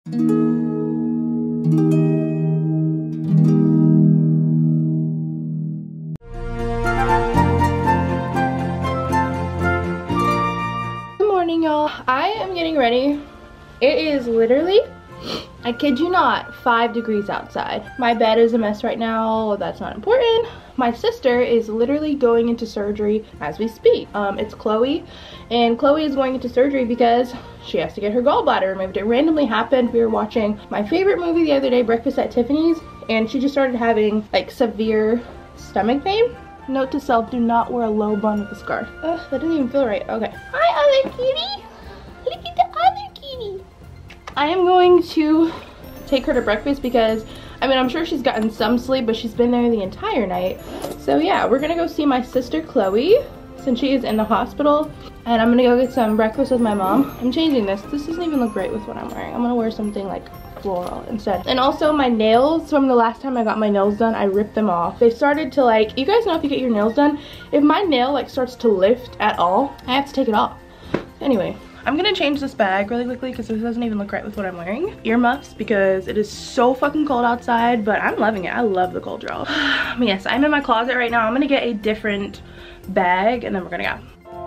Morning, y'all. I am getting ready. It is literally, I kid you not, 5 degrees outside. My bed is a mess right now. That's not important. My sister is literally going into surgery as we speak. It's Chloe, and Chloe is going into surgery because she has to get her gallbladder removed. It randomly happened. We were watching my favorite movie the other day, Breakfast at Tiffany's, and she just started having like severe stomach pain. Note to self, do not wear a low bun with a scarf. Ugh, that didn't even feel right. Okay. Hi, other kitty. Look at the other kitty. I am going to take her to breakfast because, I mean, I'm sure she's gotten some sleep, but she's been there the entire night. So yeah, we're gonna go see my sister Chloe since she is in the hospital, and I'm gonna go get some breakfast with my mom. I'm changing this. This doesn't even look great with what I'm wearing. I'm gonna wear something like floral instead. And also my nails, from the last time I got my nails done, I ripped them off. They started to, like, you guys know if you get your nails done, if my nail like starts to lift at all, I have to take it off. Anyway, I'm gonna change this bag really quickly because this doesn't even look right with what I'm wearing. Earmuffs because it is so fucking cold outside, but I'm loving it. I love the cold draw. Yes, I'm in my closet right now. I'm gonna get a different bag and then we're gonna go.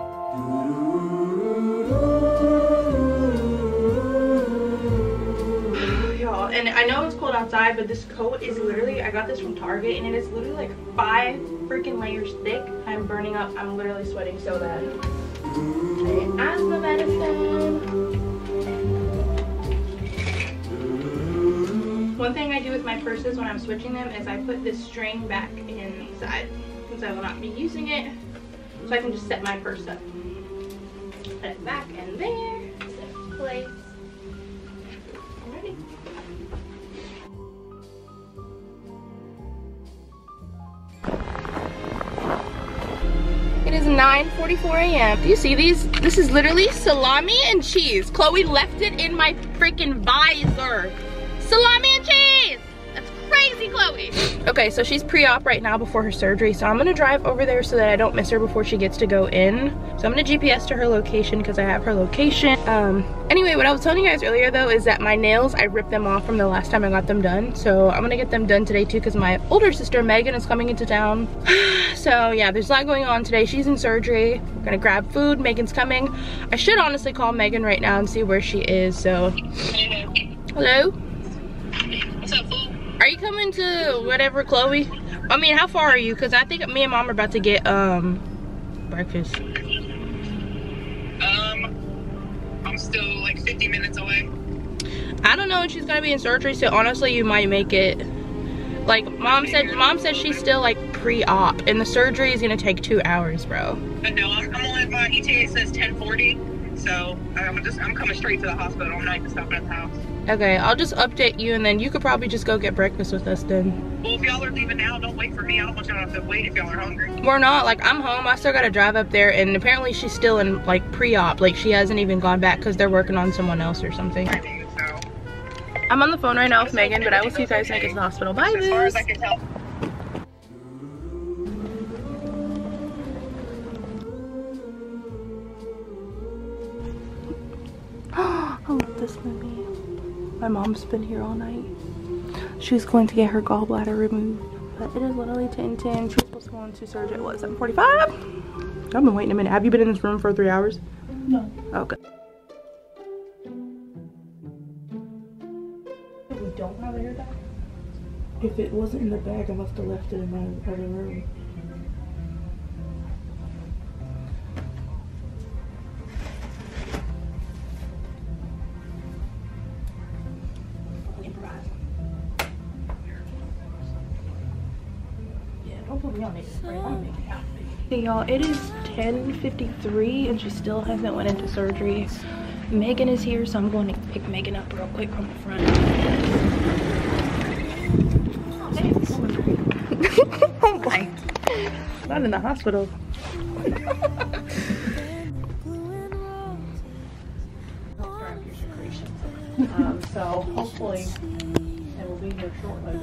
And I know it's cold outside, but this coat is literally, I got this from Target, and it is literally like 5 freaking layers thick. I'm burning up. I'm literally sweating so bad. Okay, asthma medicine. One thing I do with my purses when I'm switching them is I put this string back inside, since I will not be using it, so I can just set my purse up. Put it back in there. Set it in place. Alrighty. It is 9:44 a.m. Do you see these? This is literally salami and cheese. Chloe left it in my freaking visor. Salami and cheese! That's crazy, Chloe. Okay, so she's pre-op right now before her surgery, so I'm gonna drive over there so that I don't miss her before she gets to go in. So I'm gonna GPS to her location because I have her location. Anyway, what I was telling you guys earlier though is that my nails, I ripped them off from the last time I got them done. So I'm gonna get them done today too because my older sister Megan is coming into town. So yeah, there's a lot going on today. She's in surgery. We're gonna grab food. Megan's coming. I should honestly call Megan right now and see where she is. So hello. What's up, fool? Are you coming to whatever, Chloe? I mean, how far are you? Because I think me and mom are about to get breakfast. I'm still like 50 minutes away. I don't know when she's gonna be in surgery, so honestly you might make it. Like mom said she's still like pre-op and the surgery is gonna take 2 hours, bro. But no, I'm only by ETA says 10:40, so I'm coming straight to the hospital. I'm not even stopping at the house. Okay, I'll just update you and then you could probably just go get breakfast with us then. Well, if y'all are leaving now, don't wait for me. I don't want y'all to have to wait if y'all are hungry. We're not. Like, I'm home. I still gotta drive up there, and apparently she's still in like pre-op. Like, she hasn't even gone back because they're working on someone else or something. So, I'm on the phone right now with Megan, but I will see you guys when I get to the hospital. Bye, as far as Liz. I can tell. I love this movie. My mom's been here all night. She's going to get her gallbladder removed. But it is literally 10:10. She was supposed to go into surgery at what, 7:45? I've been waiting a minute. Have you been in this room for 3 hours? No. Okay. We don't have a hair dye? If it wasn't in the bag, I must have left it in my other room. Hey y'all, it is 10:53 and she still hasn't went into surgery. Megan is here, so I'm going to pick Megan up real quick from the front. Oh my. Not in the hospital. So hopefully it will be here shortly.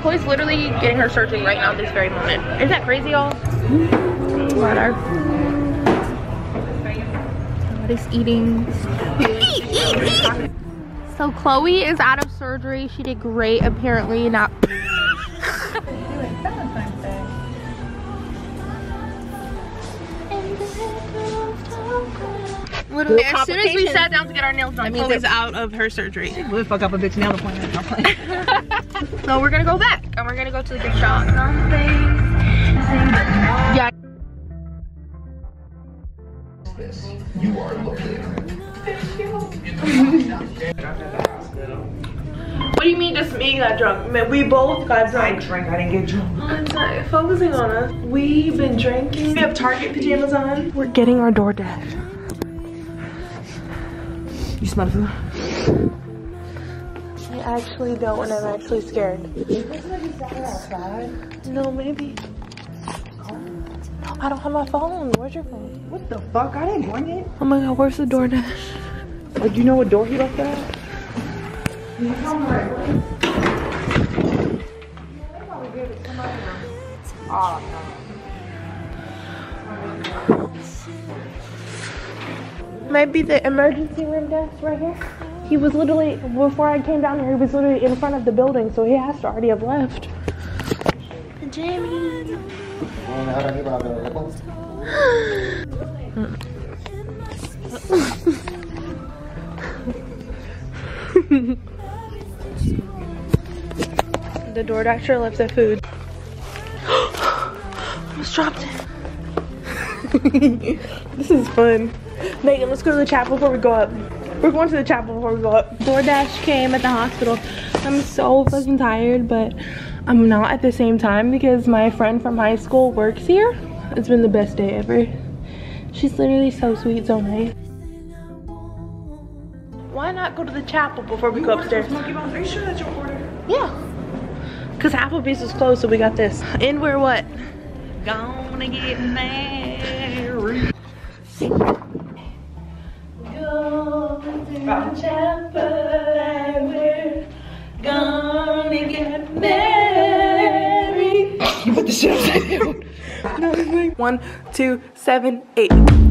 Chloe's literally getting her surgery right now at this very moment. Isn't that crazy, y'all? Somebody's eating. So Chloe is out of surgery. She did great, apparently. Now. Literally, as soon as we sat down to get our nails done, Chloe's out of her surgery. We'll fuck up a bitch nail appointment. So we're gonna go back and we're gonna go to the gift shop. Yeah. You are looking. What do you mean just me got drunk? Man, we both got drunk. I drank, I didn't get drunk. I'm sorry, focusing on us. We've been drinking. We have Target pajamas on. We're getting our DoorDash. You smell food? I actually don't, and I'm actually scared. No, maybe. No, I don't have my phone. Where's your phone? What the fuck? I didn't bring it. Oh my god, where's the DoorDash? Like, do you know what door he left at? Oh, no. Maybe the emergency room desk right here. He was literally, before I came down here, he was literally in front of the building, so he has to already have left. Jamie. The DoorDasher left the food. Almost dropped it. This is fun. Megan, let's go to the chapel before we go up. We're going to the chapel before we go up. DoorDash came at the hospital. I'm so fucking tired, but I'm not at the same time because my friend from high school works here. It's been the best day ever. She's literally so sweet, so nice. Why not go to the chapel before we go upstairs? Are you sure that's your order? Yeah. Because Applebee's is closed, so we got this. And we're what? Gonna get married. Gonna get married. You put the shit upside down. 1, 2, 7, 8.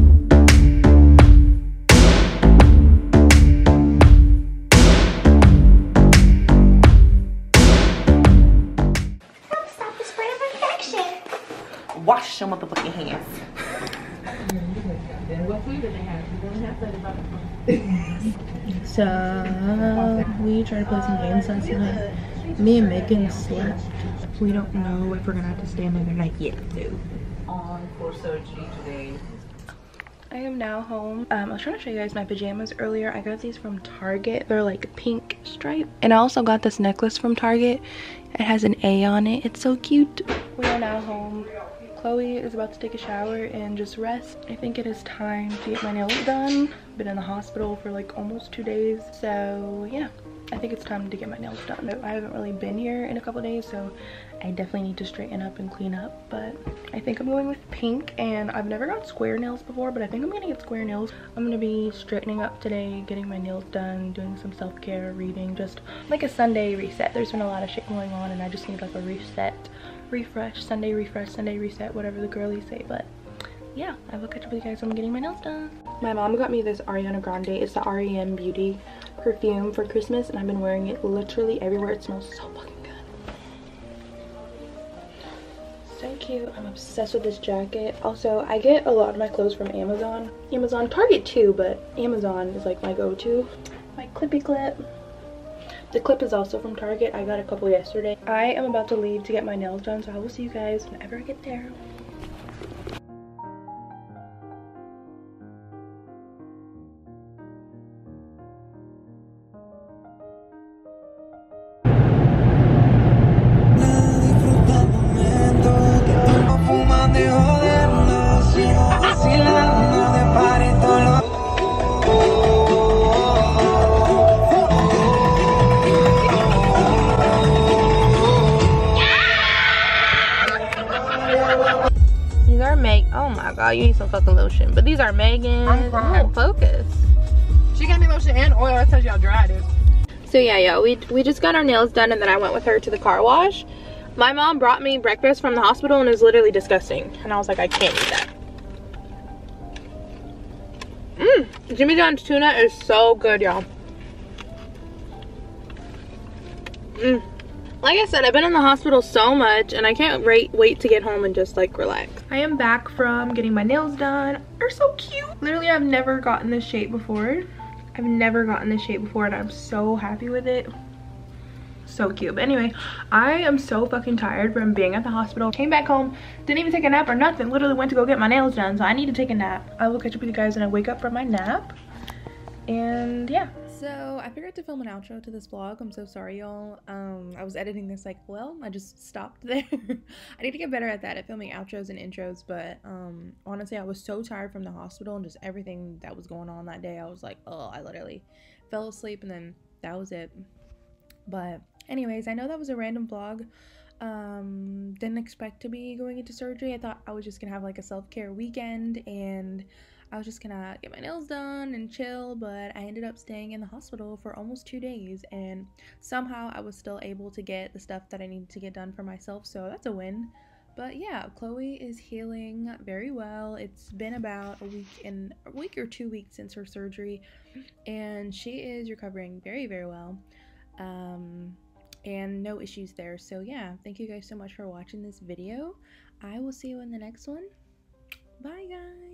Wash your motherfucking hands. So we tried to play some games last night. Me and Megan slept. We don't know if we're gonna have to stay another night yet. On for surgery today. I am now home. I was trying to show you guys my pajamas earlier. I got these from Target. They're like pink stripe. And I also got this necklace from Target. It has an A on it. It's so cute. We are now home. Chloe is about to take a shower and just rest. I think it is time to get my nails done. Been in the hospital for like almost 2 days. So yeah, I think it's time to get my nails done. I haven't really been here in a couple days, so I definitely need to straighten up and clean up. But I think I'm going with pink, and I've never got square nails before, but I think I'm gonna get square nails. I'm gonna be straightening up today, getting my nails done, doing some self-care, reading, just like a Sunday reset. There's been a lot of shit going on, and I just need like a reset, refresh, Sunday reset, whatever the girlies say. But yeah, I will catch up with you guys when I'm getting my nails done. My mom got me this Ariana Grande. It's the REM Beauty perfume for Christmas, and I've been wearing it literally everywhere. It smells so fucking good. So cute. I'm obsessed with this jacket. Also, I get a lot of my clothes from Amazon. Target too, but Amazon is like my go-to. My clippy clip. The clip is also from Target. I got a couple yesterday. I am about to leave to get my nails done, so I will see you guys whenever I get there. These are oh my god, you need some fucking lotion. But these are Megan. Oh, focus. She gave me lotion and oil. I told you how dry it is. So yeah, we just got our nails done, and then I went with her to the car wash. My mom brought me breakfast from the hospital and it was literally disgusting. And I was like, I can't eat that. Jimmy John's tuna is so good, y'all. Like I said, I've been in the hospital so much and I can't wait to get home and just like relax. I am back from getting my nails done. They're so cute. Literally, I've never gotten this shape before. And I'm so happy with it. So cute. But anyway, I am so fucking tired from being at the hospital. Came back home, didn't even take a nap or nothing. Literally went to go get my nails done, so I need to take a nap. I will catch up with you guys when I wake up from my nap. And yeah. So I forgot to film an outro to this vlog. I'm so sorry, y'all. I was editing this like, well, I just stopped there. I need to get better at that, at filming outros and intros, but honestly, I was so tired from the hospital and just everything that was going on that day. I was like, oh, I literally fell asleep and then that was it. But anyways, I know that was a random vlog. Didn't expect to be going into surgery. I thought I was just gonna have like a self-care weekend and I was just gonna get my nails done and chill, but I ended up staying in the hospital for almost 2 days and somehow I was still able to get the stuff that I needed to get done for myself, so that's a win. But yeah, Chloe is healing very well. It's been about a week or 2 weeks since her surgery and she is recovering very, very well. And no issues there. So yeah, thank you guys so much for watching this video. I will see you in the next one. Bye guys.